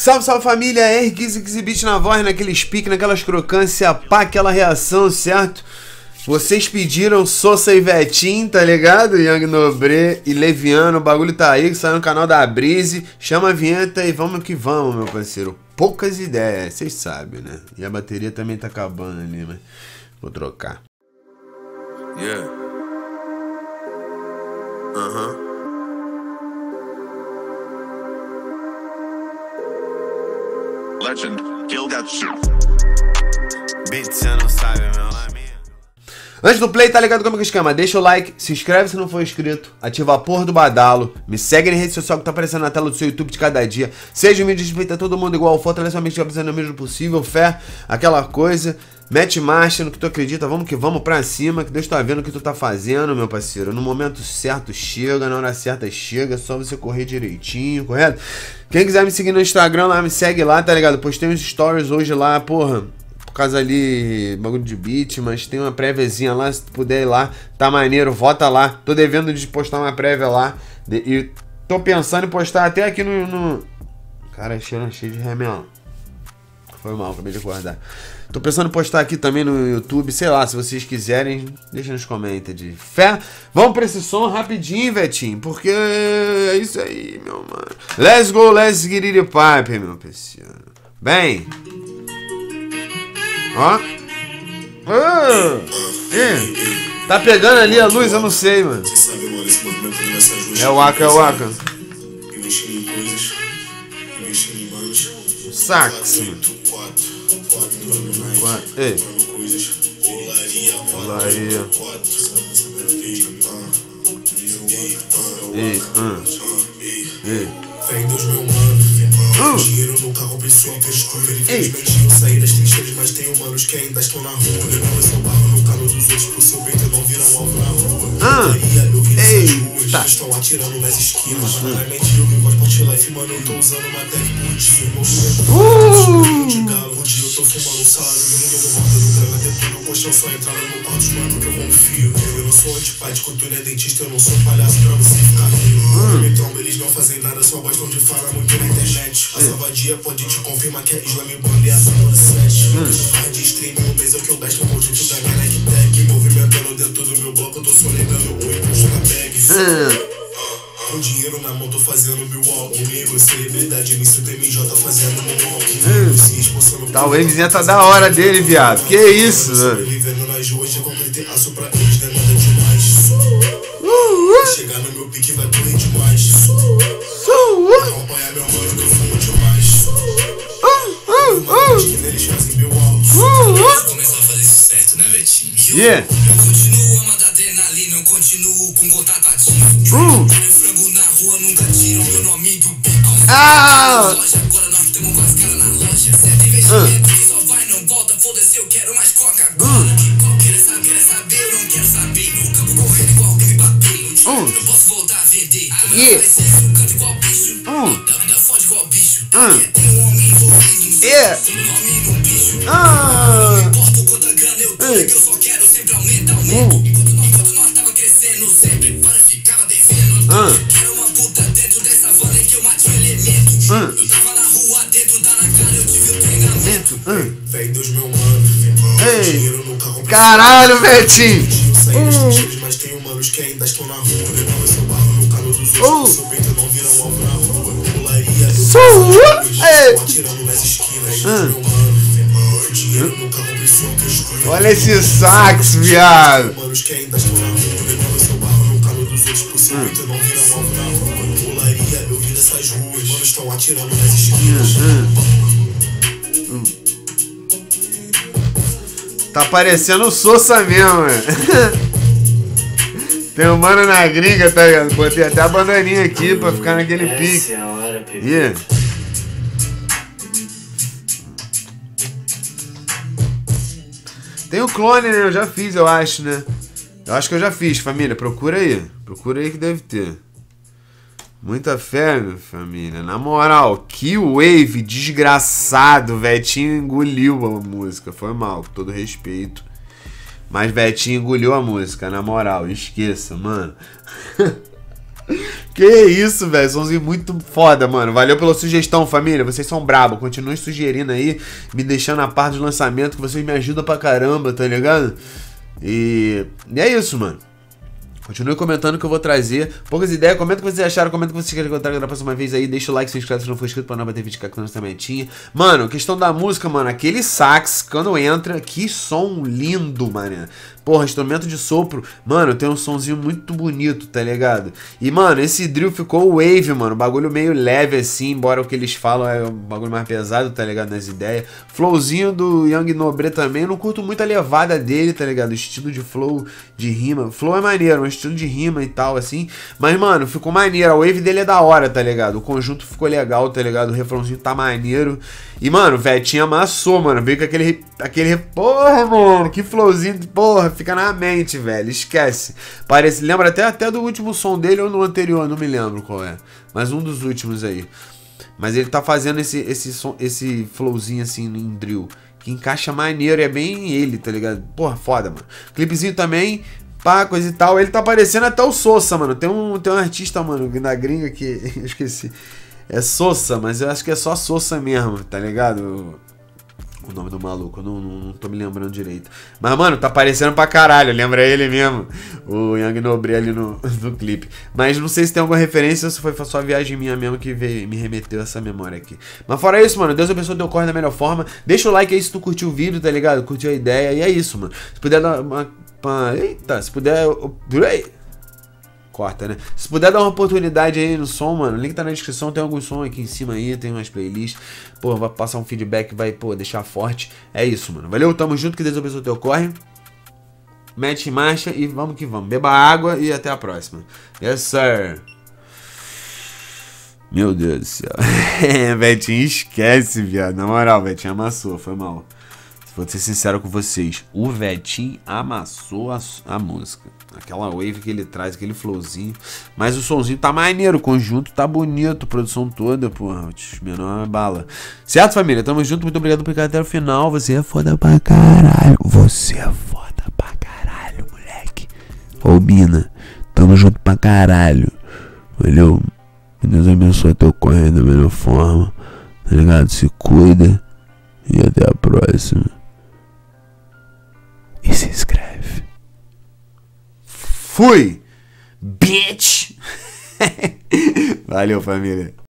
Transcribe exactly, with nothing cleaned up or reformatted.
Salve, salve família, R quinze quinze bits na voz, naquele speak, naquelas crocâncias, pá, aquela reação, certo? Vocês pediram Sosa e Vetinho, tá ligado? Young Nobre e Leviano, o bagulho tá aí, que saiu no canal da Brise. Chama a vinheta e vamos que vamos, meu parceiro. Poucas ideias, vocês sabem, né? E a bateria também tá acabando ali, mas vou trocar. Yeah. Aham. Uh-huh. Legend, kill that shit. Beat, cê não sabe, meu nome. Antes do play, tá ligado como é que esquema? Deixa o like, se inscreve se não for inscrito, ativa a porra do badalo, me segue na rede social que tá aparecendo na tela do seu YouTube de cada dia. Seja humilde, respeita todo mundo igual, fortalece a mente que o mesmo possível, fé, aquela coisa. Mete marcha no que tu acredita, vamos que vamos pra cima, que Deus tá vendo o que tu tá fazendo, meu parceiro. No momento certo chega, na hora certa chega, é só você correr direitinho, correto? Quem quiser me seguir no Instagram lá, me segue lá, tá ligado? Postei uns stories hoje lá, porra, por causa ali, bagulho de beat, mas tem uma préviazinha lá, se tu puder ir lá, tá maneiro, vota lá. Tô devendo de postar uma prévia lá, e tô pensando em postar até aqui no... no... Cara, cheiro cheio de remel. Foi mal, acabei de acordar. Tô pensando em postar aqui também no YouTube, sei lá, se vocês quiserem, deixa nos comentários de fé. Vamos pra esse som rapidinho, Vetinho, porque é isso aí, meu mano. Let's go, let's get it pipe, meu parceiro. Bem. Ó. Oh. É. Tá pegando ali a luz, eu não sei, mano. É o Aka, é o Aka. Sax, mano. Ei. Olaria. Ei, hum. Ei. Vem Deus, meu mano. Uh. Dinheiro nunca compensou a postura. Infelizmente eu saí das trincheiras, mas tenho manos que ainda estão na rua. Levando seu barro no calo dos outros pro seu peito não viram um alvo na rua. Ah. Eu vi nessas ruas, Tá. estão atirando nas esquinas. Banalmente eu vivo a Sport Life, mano, eu tô usando uma tech boot. Seu movimento uh. de galo. Um dia eu tô fumando um salário no mundo, eu vou rodando grana dentro do colchão, só entrar no quarto, mano, que eu confio. Eu não sou antipático, tu não é dentista, eu não sou palhaço pra você ficar rindo. Então eles não fazem nada, só gostam de falar muito na internet. A salvadia pode te confirmar que é Islam Band e a Samba do sete. Faz de stream um mês é o que eu gasto o conjunto da minha neck. Movimentando dentro do meu bloco, eu tô sonegando o impulso na bag. Com dinheiro na mão, tô fazendo meu walk comigo. Celebridade nisso, T M J fazendo meu walk. Tá, o Wavezinha tá da hora dele, viado. Que isso, mano? Vivendo nas ruas, já concretei aço pra eles, não é nada demais. Chegar no meu pique vai correr demais. Acompanhar meu mano que eu fumo demais. Que neles fazem meu alto. Começou a fazer isso certo, né, Vetinho? Yeah. Eu continuo amando adrenalina, eu continuo com contato ativo. Uh. Frango na rua, nunca tiram meu nome do bico. Ah. Agora nós temos mais cara na loja. Certo investimento que só vai, não volta. Foda-se, eu quero mais Coca-Cola. Quer saber, quer saber, eu não quero saber. No campo correndo igual que me bateu. Eu posso voltar a vender. Yeah. Vai ser sucando igual bicho. Ainda fode igual bicho. Tem um homem envolvido. Yeah. Nome no bicho. Ah. Não importa o quanto a grana eu tô, é que eu só quero sempre aumentar o aumento. Enquanto nós, enquanto nós tava crescendo sempre, para ficava devendo. Quero uma puta dentro dessa van que eu mate o elemento. Eu tava na rua dentro, dá na cara, eu tive o treinamento. Vem Deus, meu mano. Dinheiro nunca compra. Caralho, Vetinho. Mas tem humanos que ainda estão na rua. Levando seu barro no calo dos outros. Seu peito não vira um alvo na rua. Pularia, eu atirando nas esquinas. Meu mano. Dinheiro nunca compensou a postura. Olha esse sax, viado. Humanos que ainda estão na rua. Levando seu barro no calo dos outros. Por seu peito não vira um alvo na rua. Pularia, eu vi nessas ruas. Manos estão atirando nas esquinas. Tá parecendo o Sosa mesmo, mano. Tem um mano na gringa, tá ligado? Botei até a bandaninha aqui pra ficar naquele pique. Essa é a hora, bebê. Yeah. Tem o clone, né? Eu já fiz, eu acho, né? Eu acho que eu já fiz, família. Procura aí. Procura aí que deve ter. Muita fé, minha família. Na moral, que wave desgraçado. Vetinho engoliu a música. Foi mal, com todo respeito. Mas Vetinho engoliu a música, na moral. Esqueça, mano. Que isso, velho. Somzinho muito foda, mano. Valeu pela sugestão, família. Vocês são brabo. Continuem sugerindo aí, me deixando a par do lançamento, que vocês me ajudam pra caramba, tá ligado? E, e é isso, mano. Continue comentando que eu vou trazer poucas ideias. Comenta o que vocês acharam. Comenta o que vocês querem que eu traga da próxima vez aí. Deixa o like, se inscreve se não for inscrito pra não bater vídeo que nós também tinha. Mano, questão da música, mano. Aquele sax, quando entra, que som lindo, mano. Porra, instrumento de sopro. Mano, tem um sonzinho muito bonito, tá ligado? E, mano, esse drill ficou wave, mano. Bagulho meio leve assim, embora o que eles falam é um bagulho mais pesado, tá ligado? Nas ideias. Flowzinho do Young Nobre também. Eu não curto muito a levada dele, tá ligado? O estilo de flow, de rima. Flow é maneiro, um estilo de rima e tal, assim. Mas, mano, ficou maneiro. A wave dele é da hora, tá ligado? O conjunto ficou legal, tá ligado? O refrãozinho tá maneiro. E, mano, o Vetinho amassou, mano. Veio com aquele... aquele porra, mano. Que flowzinho, porra. Fica na mente, velho. Esquece. Parece... Lembra até, até do último som dele ou no anterior. Não me lembro qual é. Mas um dos últimos aí. Mas ele tá fazendo esse, esse, som, esse flowzinho assim em drill. Que encaixa maneiro. E é bem ele, tá ligado? Porra, foda, mano. Clipezinho também... Pá, coisa e tal. Ele tá parecendo até o Sosa, mano. Tem um, tem um artista, mano, na gringa que... Eu esqueci. É Sosa, mas eu acho que é só Sosa mesmo, tá ligado? O nome do maluco, eu não, não, não tô me lembrando direito. Mas, mano, tá parecendo pra caralho. Lembra ele mesmo? O Young Nobre ali no, no clipe. Mas não sei se tem alguma referência ou se foi só a viagem minha mesmo que veio, me remeteu essa memória aqui. Mas fora isso, mano, Deus abençoe teu corre da melhor forma. Deixa o like aí se tu curtiu o vídeo, tá ligado? Curtiu a ideia. E é isso, mano. Se puder dar uma... uma eita, se puder... Corta, né? Se puder dar uma oportunidade aí no som, mano, o link tá na descrição, tem alguns sons aqui em cima aí, tem umas playlists. Pô, vai passar um feedback, vai, pô, deixar forte. É isso, mano. Valeu, tamo junto, que Deus abençoe o teu corre. Mete em marcha e vamos que vamos. Beba água e até a próxima. Yes, sir. Meu Deus do céu. Vetinho, esquece, viado. Na moral, Vetinho amassou, foi mal. Vou ser sincero com vocês, o Vetinho amassou a, a música. Aquela wave que ele traz, aquele flowzinho. Mas o somzinho tá maneiro, o conjunto tá bonito, a produção toda, porra. Menor bala. Certo, família? Tamo junto, muito obrigado por ficar até o final. Você é foda pra caralho. Você é foda pra caralho, moleque. Ô, mina, tamo junto pra caralho. Valeu? Deus abençoe teu corre da melhor forma. Tá ligado? Se cuida. E até a próxima. E se inscreve. Fui! Bitch! Valeu, família.